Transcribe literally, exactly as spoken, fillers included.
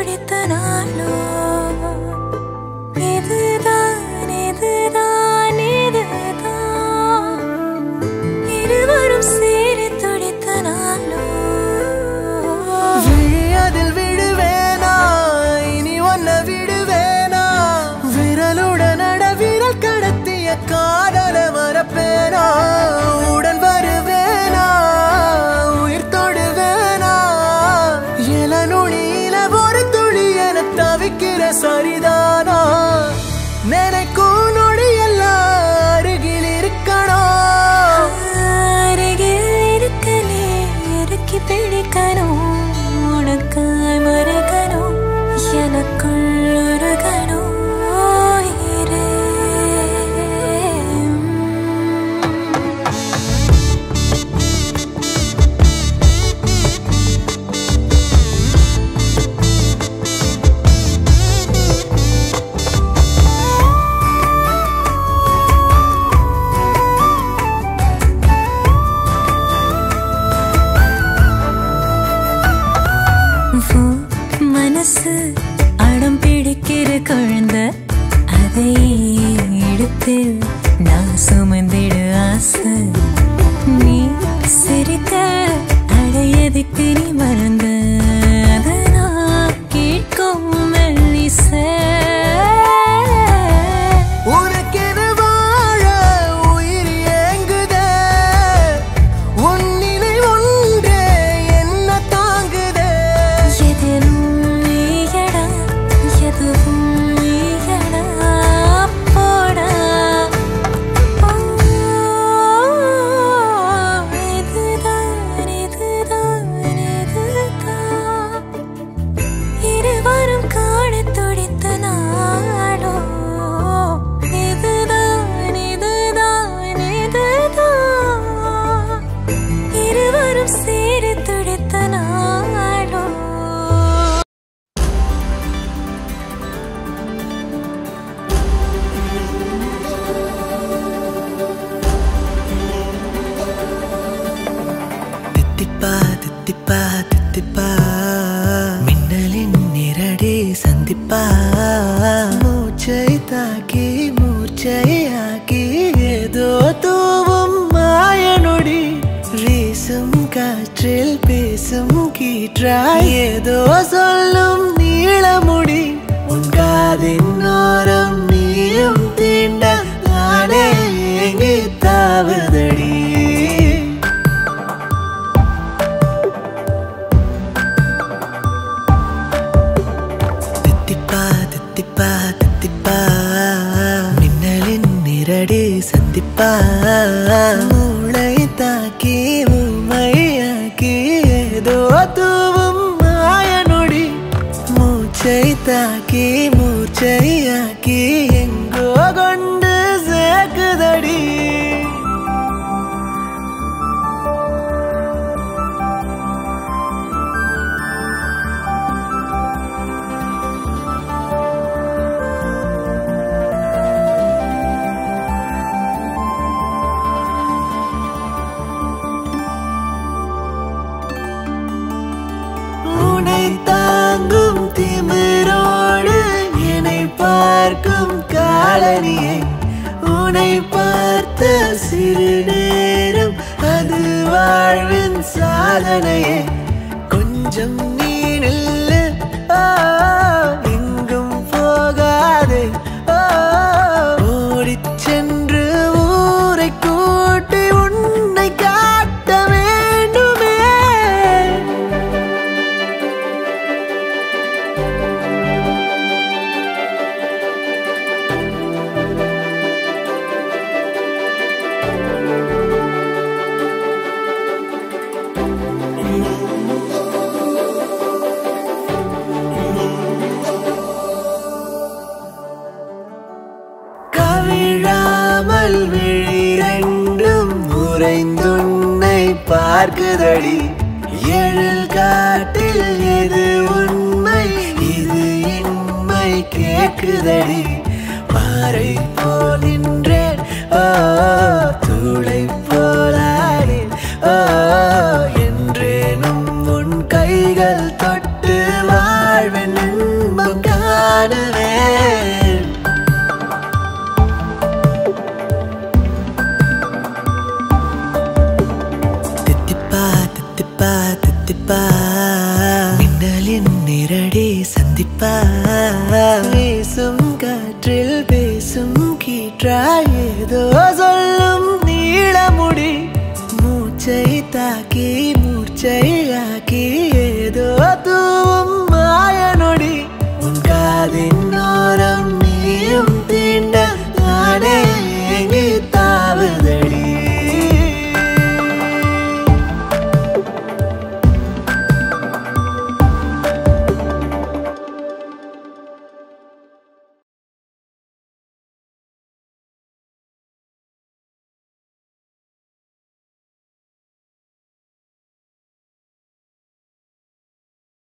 துடித்தனாலோ இதுதான் இதுதான் இதுதான் இருவரும் சேரி துடித்தனாலோ விழியதில் விடுவேனா இனி ஒன்ன விடுவேனா விரலுடன் அட விரல் கடத்திய காதல மறப்பேனா உடன் வருவேனா உயிர் தொடுவேனா எல நுனியில ஒரு துளி என தவிக்கிற சரிதானா நினைக்கும் நொடி எல்லாம் அருகில் இருக்கணும் அருகில் இருக்கலே இறுக்கி பிடிக்கணும் உனக்காய் மறைக்கணும் எனக்குள் உருகணும் உயிரே மனசு அடம் பிடிக்கிற குழந்தை அதை எடுத்து நான் சுமந்திடு ஆசை நீ சிரிக்க அடையதுக்கு நீ மறந்த அதை நான் கேட்கும் மெல்லிசை தித்திப்பா தித்திப்பா மின்னலின் நிரடி சந்திப்பா மூச்சை தாக்கி மூச்சையாக்கி ஏதோ தூவும் மாயனொடி வீசும் காற்றில் பேசும் கீற்றாய் ஏதோ சொல்லும் நீளமுடி உன் காதின் ஓரம் நீயும் தீண்ட நானே ஏங்கி தாவுதடி தித்திப்பா தித்திப்பா மின்னலின் நிரடி சந்திப்பா மூளை தாக்கி உமையாக்கி ஏதோ தூவும் மாயனொடி மூச்சை தாக்கி மூச்சையாக்கி எங்கோ கொண்டு சேர்க்குதடி தாங்கும் திமிரோடு என்னை பார்க்கும் காலனியை உன்னை பார்த்த சிறு நேரம் அது வாழ்வின் சாதனையே கொஞ்சம் நீ நில்லு எங்கும் போகாதே ஓடிச் சென்று ஊரை கூட்டி உன்னை காட்ட வேண்டுமே கவிழாமல் விழிரண்டும் உறைந்துன்னை பார்க்குதடி எழில் காட்டில் எது உண்மை இது இன்மை கேட்குதடி பாறை போல் நின்றேன் தூளை போலானேன் என்றேனும் உன் கைகள் தொட்டு வாழ்வேன் காணுவேன். தித்திப்பா தித்திப்பா தித்திப்பா மின்னலின் நிரடி சந்திப்பா வீசும் காற்றில் பேசும் கீற்றா ஏதோ சொல்லும் நீளமுடி மூச்சை